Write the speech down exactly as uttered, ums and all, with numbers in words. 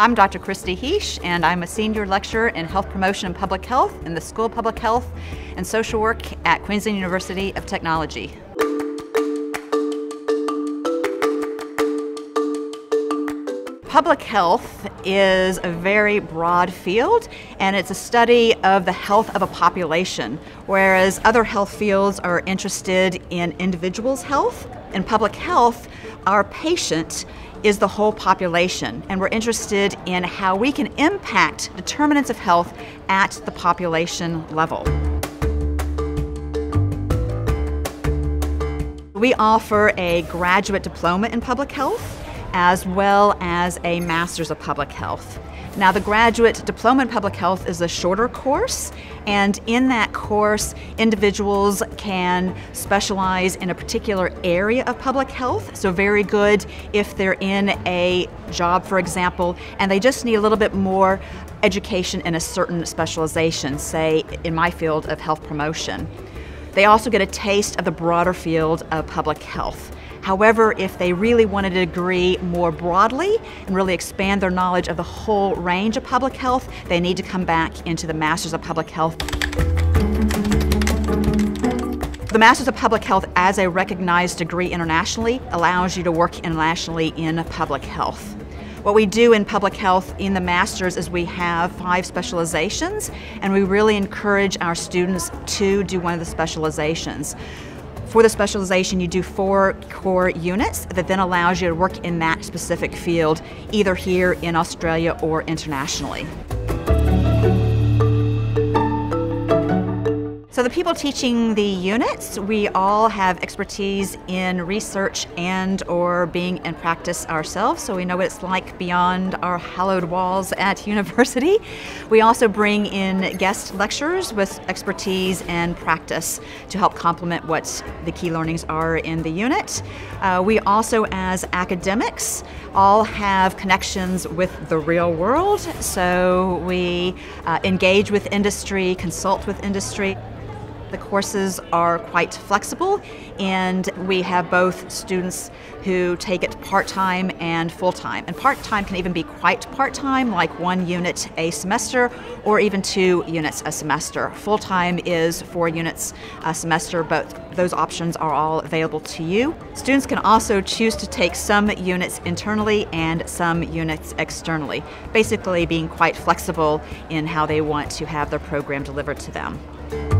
I'm Doctor Christy Heesh, and I'm a senior lecturer in health promotion and public health in the School of Public Health and Social Work at Queensland University of Technology. Public health is a very broad field, and it's a study of the health of a population, whereas other health fields are interested in individuals' health. In public health, our patient is the whole population, and we're interested in how we can impact determinants of health at the population level. We offer a graduate diploma in public health, as well as a Master's of Public Health. Now, the Graduate Diploma in Public Health is a shorter course, and in that course, individuals can specialize in a particular area of public health, so very good if they're in a job, for example, and they just need a little bit more education in a certain specialization, say in my field of health promotion. They also get a taste of the broader field of public health. However, if they really want a degree more broadly and really expand their knowledge of the whole range of public health, they need to come back into the Masters of Public Health. The Masters of Public Health, as a recognized degree internationally, allows you to work internationally in public health. What we do in public health in the Masters is we have five specializations, and we really encourage our students to do one of the specializations. For the specialization, you do four core units that then allows you to work in that specific field, either here in Australia or internationally. So the people teaching the units, we all have expertise in research and or being in practice ourselves, so we know what it's like beyond our hallowed walls at university. We also bring in guest lecturers with expertise and practice to help complement what the key learnings are in the unit. Uh, we also, as academics, all have connections with the real world, so we uh, engage with industry, consult with industry. The courses are quite flexible, and we have both students who take it part-time and full-time. And part-time can even be quite part-time, like one unit a semester or even two units a semester. Full-time is four units a semester, but those options are all available to you. Students can also choose to take some units internally and some units externally, basically being quite flexible in how they want to have their program delivered to them.